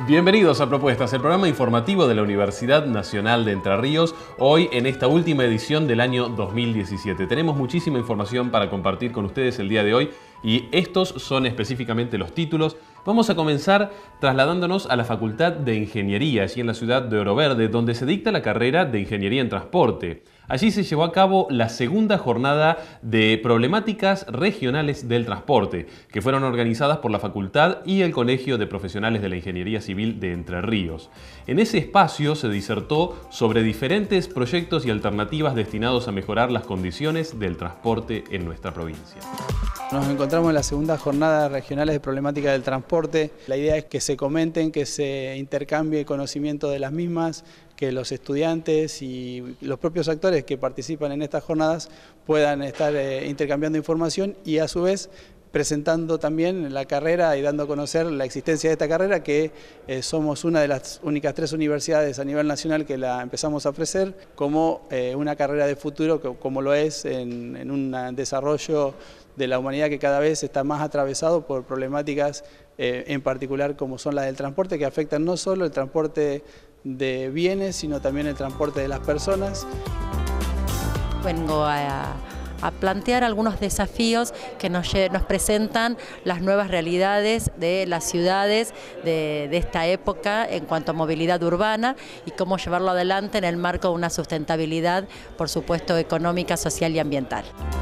Bienvenidos a Propuestas, el programa informativo de la Universidad Nacional de Entre Ríos, hoy en esta última edición del año 2017. Tenemos muchísima información para compartir con ustedes el día de hoy y estos son específicamente los títulos. Vamos a comenzar trasladándonos a la Facultad de Ingeniería, allí en la ciudad de Oro Verde, donde se dicta la carrera de Ingeniería en Transporte. Allí se llevó a cabo la segunda jornada de problemáticas regionales del transporte, que fueron organizadas por la Facultad y el Colegio de Profesionales de la Ingeniería Civil de Entre Ríos. En ese espacio se disertó sobre diferentes proyectos y alternativas destinados a mejorar las condiciones del transporte en nuestra provincia. Nos encontramos en la segunda jornada de regionales de problemática del transporte. La idea es que se comenten, que se intercambie conocimiento de las mismas, que los estudiantes y los propios actores que participan en estas jornadas puedan estar intercambiando información y a su vez presentando también la carrera y dando a conocer la existencia de esta carrera, que somos una de las únicas 3 universidades a nivel nacional que la empezamos a ofrecer como una carrera de futuro, como lo es en un desarrollo de la humanidad que cada vez está más atravesado por problemáticas en particular como son las del transporte, que afectan no solo el transporte de bienes, sino también el transporte de las personas. Vengo a plantear algunos desafíos que nos presentan las nuevas realidades de las ciudades de esta época en cuanto a movilidad urbana y cómo llevarlo adelante en el marco de una sustentabilidad, por supuesto, económica, social y ambiental.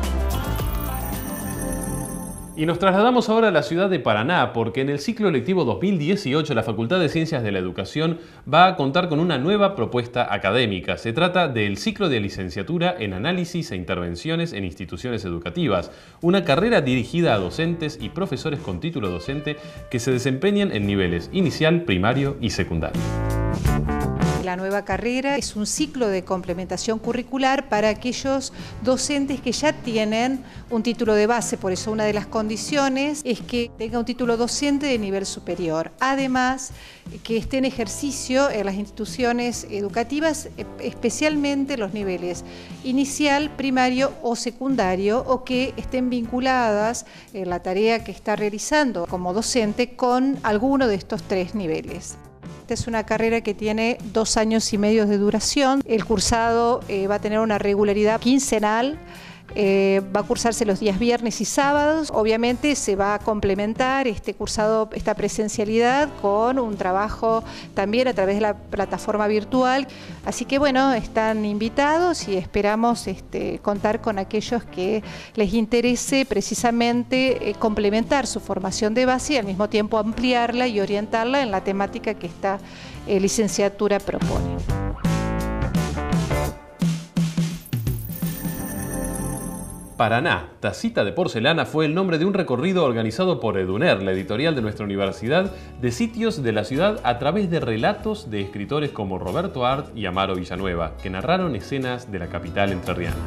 Y nos trasladamos ahora a la ciudad de Paraná, porque en el ciclo lectivo 2018 la Facultad de Ciencias de la Educación va a contar con una nueva propuesta académica. Se trata del ciclo de licenciatura en Análisis e Intervenciones en Instituciones Educativas, una carrera dirigida a docentes y profesores con título docente que se desempeñan en niveles inicial, primario y secundario. La nueva carrera es un ciclo de complementación curricular para aquellos docentes que ya tienen un título de base, por eso una de las condiciones es que tenga un título docente de nivel superior. Además, que esté en ejercicio en las instituciones educativas, especialmente los niveles inicial, primario o secundario, o que estén vinculadas en la tarea que está realizando como docente con alguno de estos 3 niveles. Esta es una carrera que tiene 2 años y medio de duración. El cursado va a tener una regularidad quincenal. Va a cursarse los días viernes y sábados. Obviamente se va a complementar este cursado, esta presencialidad, con un trabajo también a través de la plataforma virtual. Así que bueno, están invitados y esperamos contar con aquellos que les interese precisamente complementar su formación de base y al mismo tiempo ampliarla y orientarla en la temática que esta licenciatura propone. Paraná, Tacita de Porcelana fue el nombre de un recorrido organizado por Eduner, la editorial de nuestra universidad, de sitios de la ciudad a través de relatos de escritores como Roberto Art y Amaro Villanueva, que narraron escenas de la capital entrerriana.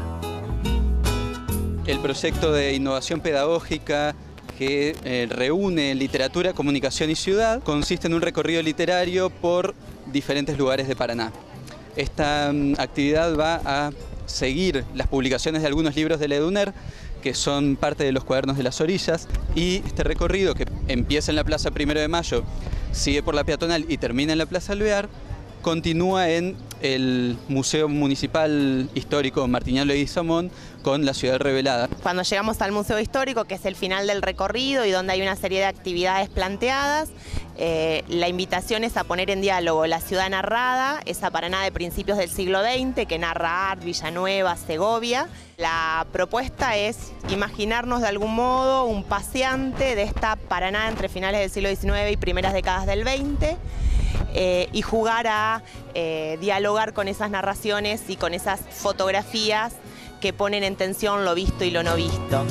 El proyecto de innovación pedagógica que reúne literatura, comunicación y ciudad consiste en un recorrido literario por diferentes lugares de Paraná. Esta actividad va a seguir las publicaciones de algunos libros de la Eduner, que son parte de los cuadernos de las orillas, y este recorrido, que empieza en la Plaza 1 de Mayo, sigue por la Peatonal y termina en la Plaza Alvear, continúa en el Museo Municipal Histórico Martiniano Leguizamón con la ciudad revelada. Cuando llegamos al Museo Histórico, que es el final del recorrido y donde hay una serie de actividades planteadas, la invitación es a poner en diálogo la ciudad narrada, esa Paraná de principios del siglo XX que narra Art, Villanueva, Segovia. La propuesta es imaginarnos de algún modo un paseante de esta Paraná entre finales del siglo XIX y primeras décadas del XX, y jugar a dialogar con esas narraciones y con esas fotografías que ponen en tensión lo visto y lo no visto.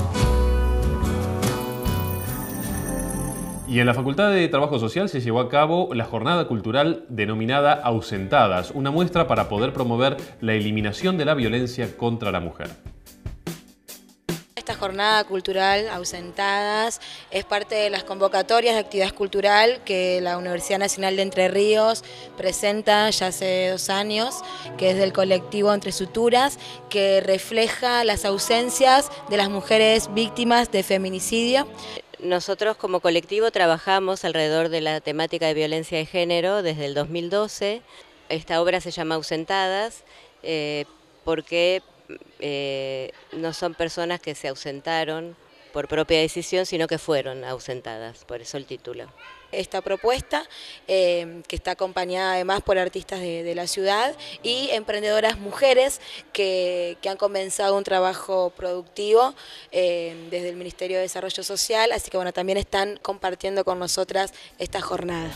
Y en la Facultad de Trabajo Social se llevó a cabo la jornada cultural denominada Ausentadas, una muestra para poder promover la eliminación de la violencia contra la mujer. Esta jornada cultural Ausentadas es parte de las convocatorias de actividad cultural que la Universidad Nacional de Entre Ríos presenta ya hace 2 años, que es del colectivo Entre Suturas, que refleja las ausencias de las mujeres víctimas de feminicidio. Nosotros como colectivo trabajamos alrededor de la temática de violencia de género desde el 2012. Esta obra se llama Ausentadas porque no son personas que se ausentaron por propia decisión, sino que fueron ausentadas, por eso el título. Esta propuesta, que está acompañada además por artistas de la ciudad y emprendedoras mujeres que han comenzado un trabajo productivo desde el Ministerio de Desarrollo Social, así que bueno, también están compartiendo con nosotras esta jornada.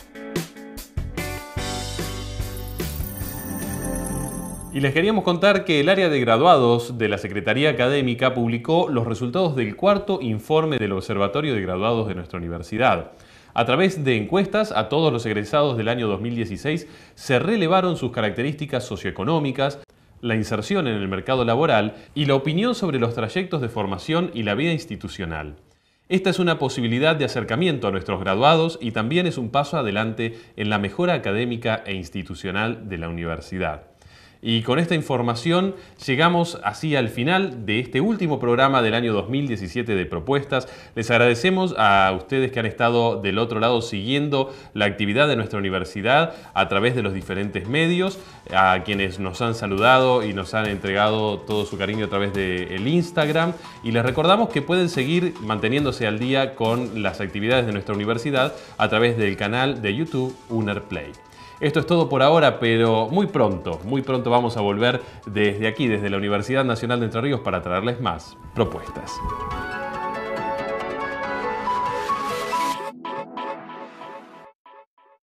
Y les queríamos contar que el área de graduados de la Secretaría Académica publicó los resultados del cuarto informe del Observatorio de Graduados de nuestra universidad. A través de encuestas a todos los egresados del año 2016 se relevaron sus características socioeconómicas, la inserción en el mercado laboral y la opinión sobre los trayectos de formación y la vida institucional. Esta es una posibilidad de acercamiento a nuestros graduados y también es un paso adelante en la mejora académica e institucional de la universidad. Y con esta información llegamos así al final de este último programa del año 2017 de Propuestas. Les agradecemos a ustedes que han estado del otro lado siguiendo la actividad de nuestra universidad a través de los diferentes medios, a quienes nos han saludado y nos han entregado todo su cariño a través del Instagram. Y les recordamos que pueden seguir manteniéndose al día con las actividades de nuestra universidad a través del canal de YouTube UNERplay. Esto es todo por ahora, pero muy pronto vamos a volver desde aquí, desde la Universidad Nacional de Entre Ríos, para traerles más propuestas.